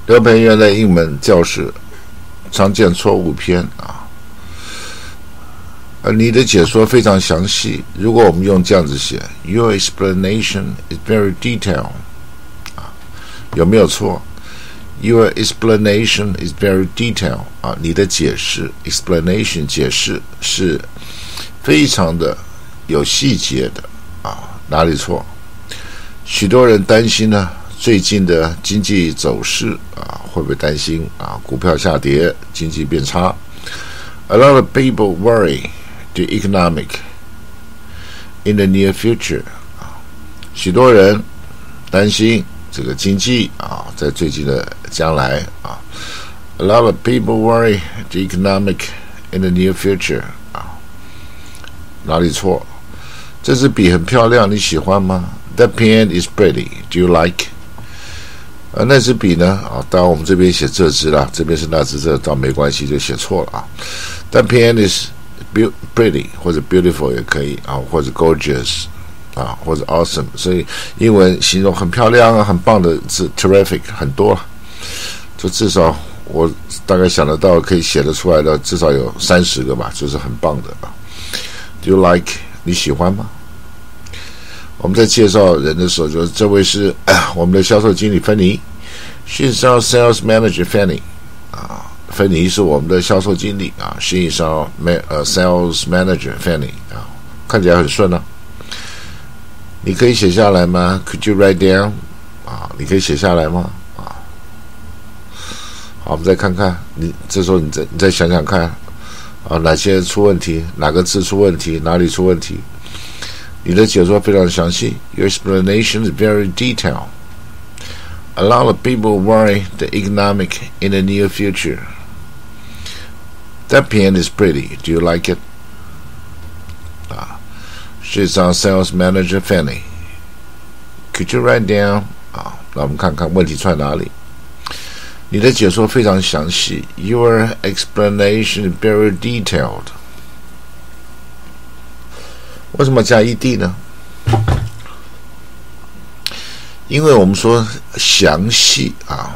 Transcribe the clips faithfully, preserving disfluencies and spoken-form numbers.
刘培元的英文教室常见错误篇啊，而你的解说非常详细。如果我们用这样子写 ，Your explanation is very detailed， 啊，有没有错 ？Your explanation is very detailed， 啊，你的解释 explanation 解释是非常的有细节的啊，哪里错？许多人担心呢。最近的经济走势啊，会不会担心啊？股票下跌，经济变差。A lot of people worry the economic in the near future 啊，许多人担心这个经济啊，在最近的将来啊。A lot of people worry the economic in the near future 啊，哪里错？这支笔很漂亮，你喜欢吗？ That pen is pretty. Do you like?呃，那支笔呢？啊，当然我们这边写这支啦，这边是那支，这倒没关系，就写错了啊。但 pen is pretty 或者 beautiful 也可以啊，或者 gorgeous 啊，或者 awesome。所以英文形容很漂亮啊、很棒的字 terrific 很多了，就至少我大概想得到可以写得出来的至少有三十个吧，就是很棒的啊。Do you like？ 你喜欢吗？我们在介绍人的时候，就是这位是、呃、我们的销售经理芬妮 ，She's our sales manager Fanny 啊，芬妮是我们的销售经理啊 ，She is our ma- 呃 sales manager Fanny 啊，看起来很顺啊。你可以写下来吗 ？Could you write down？ 啊，你可以写下来吗？啊，好，我们再看看，你这时候你再你再想想看啊，哪些出问题，哪个字出问题，哪里出问题？你的解说非常详细 Your explanation is very detailed. A lot of people worry the economic in the near future. That pen is pretty. Do you like it? Ah, she's our sales manager, Fanny. Could you write down? 啊，那我们看看问题出在哪里。你的解说非常详细 Your explanation is very detailed.为什么加 ed 呢？因为我们说详细啊，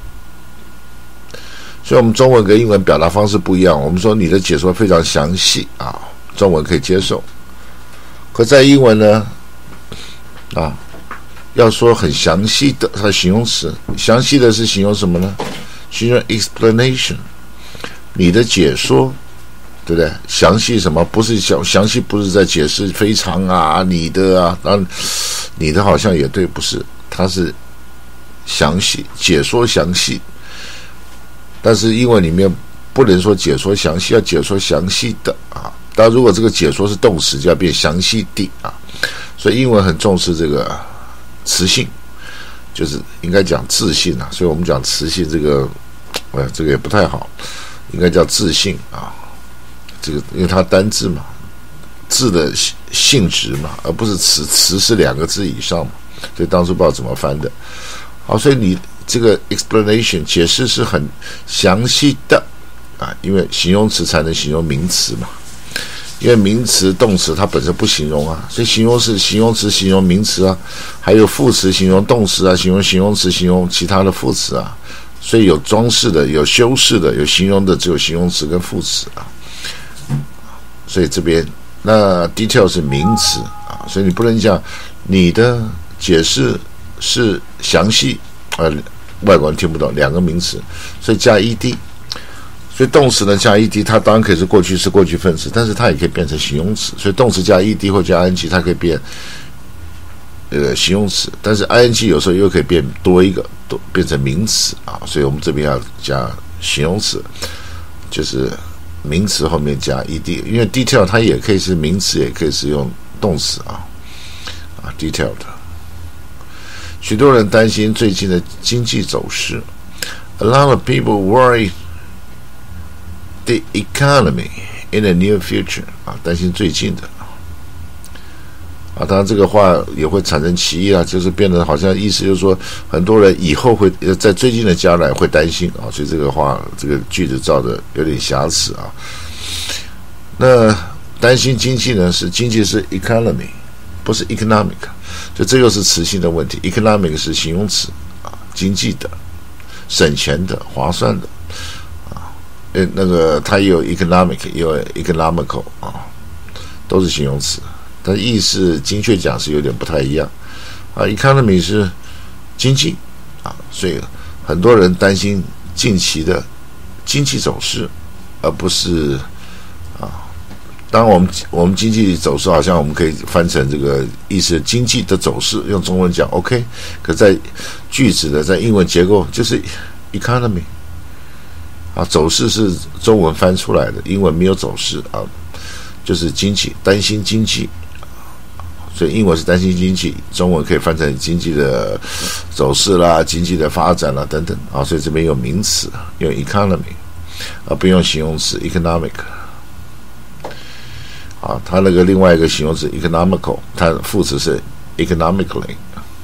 所以我们中文跟英文表达方式不一样。我们说你的解说非常详细啊，中文可以接受。可在英文呢，啊，要说很详细的，它的形容词，详细的是形容什么呢？形容 explanation， 你的解说。对不对？详细什么？不是详详细，不是在解释非常啊，你的啊，当然你的好像也对，不是，它是详细解说详细。但是英文里面不能说解说详细，要解说详细的啊。当然，如果这个解说是动词，就要变详细的啊。所以英文很重视这个词性，就是应该讲字性啊。所以我们讲词性这个，呃，这个也不太好，应该叫字性啊。这个因为它单字嘛，字的性质嘛，而不是词，词是两个字以上嘛，所以当初不知道怎么翻的。好，所以你这个 explanation 解释是很详细的啊，因为形容词才能形容名词嘛，因为名词、动词它本身不形容啊，所以形容是形容词形容名词啊，还有副词形容动词啊，形容形容词形容其他的副词啊，所以有装饰的、有修饰的、有形容的，只有形容词跟副词啊。所以这边那 detail 是名词啊，所以你不能讲你的解释是详细，呃，外国人听不懂，两个名词，所以加 ed， 所以动词呢加 ed， 它当然可以是过去式、过去分词，但是它也可以变成形容词，所以动词加 ed 或加 ing， 它可以变呃形容词，但是 ing 有时候又可以变多一个，多变成名词啊，所以我们这边要加形容词，就是名词后面加 ed， 因为 detail 它也可以是名词，也可以是用动词啊啊 detailed。许多人担心最近的经济走势 ，A lot of people worry the economy in the near future 啊，担心最近的啊，当然这个话也会产生歧义啊，就是变得好像意思就是说，很多人以后会在最近的将来会担心啊，所以这个话这个句子造的有点瑕疵啊。那担心经济呢，是经济是 economy， 不是 economic， 所以这又是词性的问题。economic 是形容词啊，经济的， 省钱的、划算的啊。呃，那个它也有 economic， 也有 economical 啊，都是形容词，但意思精确讲是有点不太一样啊。economy 是经济啊，所以很多人担心近期的经济走势，而不是啊。当然我们我们经济走势好像我们可以翻成这个意思，经济的走势用中文讲 OK， 可在句子的在英文结构就是 economy 啊，走势是中文翻出来的，英文没有走势啊，就是经济，担心经济，所以英文是担心经济，中文可以翻成经济的走势啦、经济的发展啦等等啊，所以这边有名词用 economy， 而不用形容词 economic。啊，它那个另外一个形容词 economical， 它副词是 economically，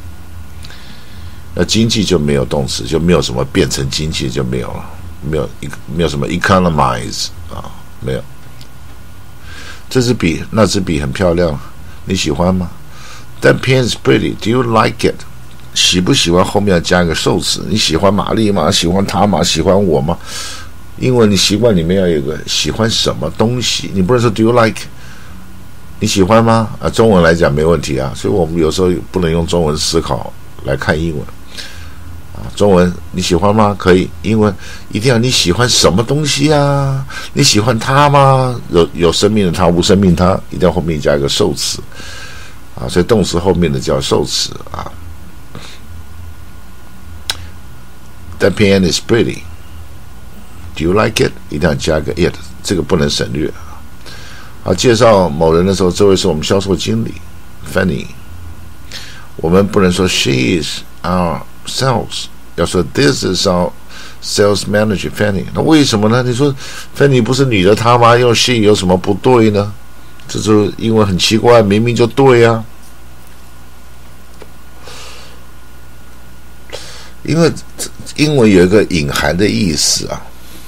那经济就没有动词，就没有什么变成经济就没有了，没有没有什么 economize 啊，没有。这支笔那支笔很漂亮，你喜欢吗？ That pen is pretty. Do you like it? 喜不喜欢后面要加一个受词，你喜欢玛丽吗？喜欢他吗？喜欢我吗？英文你习惯里面要有一个喜欢什么东西，你不能说 Do you like？你喜欢吗？啊，中文来讲没问题啊，所以我们有时候不能用中文思考来看英文啊。中文你喜欢吗？可以，英文一定要你喜欢什么东西啊？你喜欢它吗？有有生命的它，无生命它，一定要后面加一个受词啊，所以动词后面的叫受词啊。That pen is pretty. Do you like it? 一定要加个 it， 这个不能省略。好，介绍某人的时候，这位是我们销售经理 Fanny， 我们不能说 She is our sales， 要说 This is our sales manager Fanny。 那为什么呢？你说 Fanny 不是女的她吗？用 She 有什么不对呢？这就英文很奇怪，明明就对啊。因为英文有一个隐含的意思啊，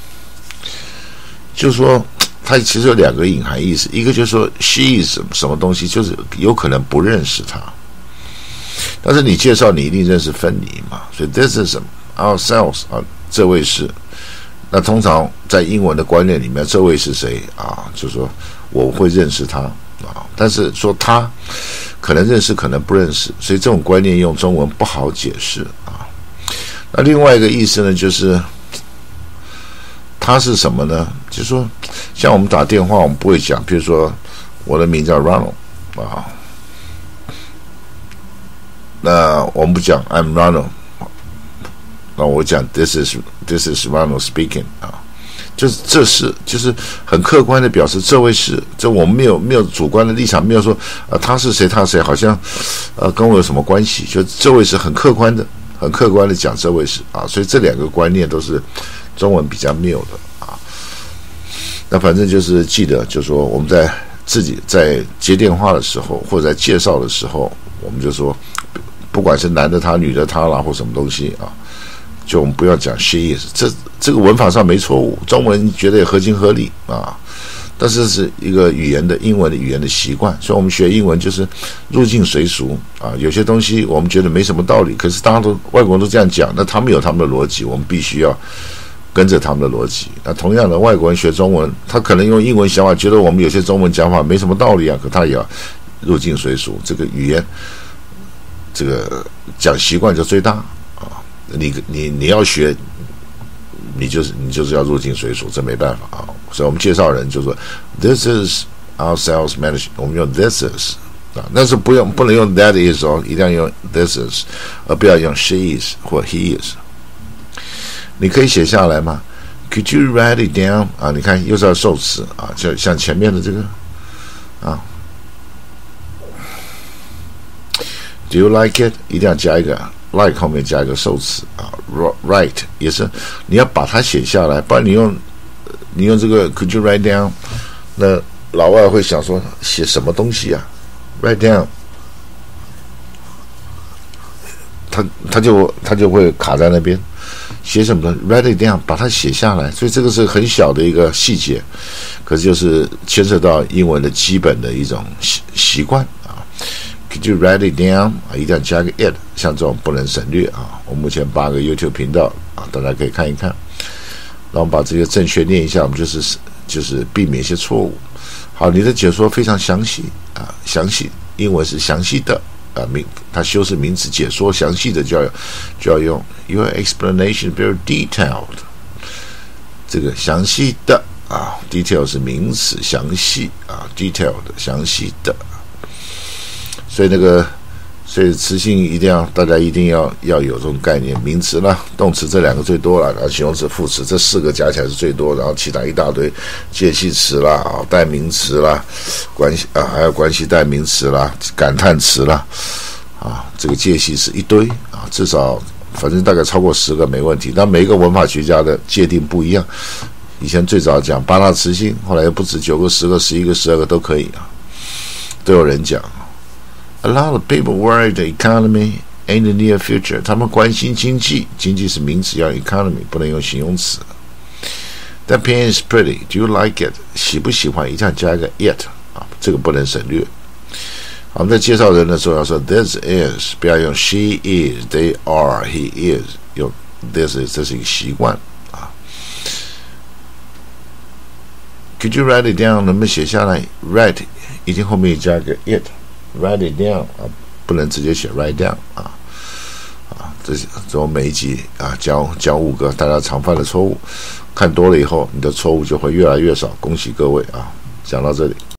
就是说它其实有两个隐含意思，一个就是说 she is 什么东西，就是有可能不认识她，但是你介绍你一定认识芬妮嘛，所以 this is ourselves 啊，这位是。那通常在英文的观念里面，这位是谁啊？就是说我会认识他啊，但是说他可能认识，可能不认识，所以这种观念用中文不好解释啊。那另外一个意思呢，就是他是什么呢？就是说，像我们打电话，我们不会讲，比如说我的名叫 Ronald 啊，那我们不讲 I'm Ronald， 那我讲 This is This is Ronald speaking 啊，就是这是就是很客观的表示这位是，这我们没有没有主观的立场，没有说呃他是谁他是谁，好像呃跟我有什么关系，就这位是很客观的。很客观的讲这位是啊，所以这两个观念都是中文比较谬的啊。那反正就是记得，就是说我们在自己在接电话的时候，或者在介绍的时候，我们就说，不管是男的他、女的他啦，或什么东西啊，就我们不要讲 she is， 这这个文法上没错误，中文觉得也合情合理啊。但是是一个语言的英文的语言的习惯，所以我们学英文就是入境随俗啊。有些东西我们觉得没什么道理，可是大家都外国人都这样讲，那他们有他们的逻辑，我们必须要跟着他们的逻辑。那同样的，外国人学中文，他可能用英文想法，觉得我们有些中文讲法没什么道理啊，可他也要入境随俗。这个语言，这个讲习惯就最大啊。你你你要学。你就是你就是要入境随俗，这没办法啊。所以我们介绍人就说 ，This is our sales manager， 我们用 This is 啊，但是不用不能用 That is 哦，一定要用 This is， 而不要用 She is 或 He is。你可以写下来吗 ？Could you write it down？ 啊，你看又是要受词啊，就像前面的这个啊 ，Do you like it？ 一定要加一个。like 后面加一个受词啊 ，write 也是你要把它写下来，不然你用你用这个 could you write down， 那老外会想说写什么东西啊 ？write down， 他他就他就会卡在那边，写什么呢 ？write it down， 把它写下来。所以这个是很小的一个细节，可是就是牵涉到英文的基本的一种习习惯啊。Could you write it down？ 啊，一定要加个 it， 像这种不能省略啊。我目前八个 YouTube 频道啊，大家可以看一看。让我们把这个正确念一下，我们就是就是避免一些错误。好，你的解说非常详细啊，详细，英文是详细的啊，名它修饰名词，解说详细的就要就要用 Your explanation very detailed， 这个详细的啊 ，detail 是名词，详细啊 ，detailed 详细的，所以那个。所以词性一定要，大家一定要要有这种概念。名词啦、动词这两个最多了，然后形容词、副词这四个加起来是最多，然后其他一大堆介系词啦、啊代名词啦、关系啊还有关系代名词啦、感叹词啦，啊这个介系词一堆啊，至少反正大概超过十个没问题。但每一个文法学家的界定不一样。以前最早讲八大词性，后来又不止九个、十个、十一个、十二个都可以啊，都有人讲。A lot of people worry the economy in the near future. 他们关心经济，经济是名词，要 economy 不能用形容词。That pen is pretty. Do you like it? 喜不喜欢？一定要加一个 it 啊，这个不能省略。我们在介绍人的时候要说 this is， 不要用 she is, they are, he is， 用 this is， 这是一个习惯啊。Could you write it down？ 能不能写下来 ？Write 一定后面加个 it。Write it down 啊，不能直接写 write down 啊啊，这这种每一集啊讲讲五个大家常犯的错误，看多了以后，你的错误就会越来越少。恭喜各位啊！讲到这里。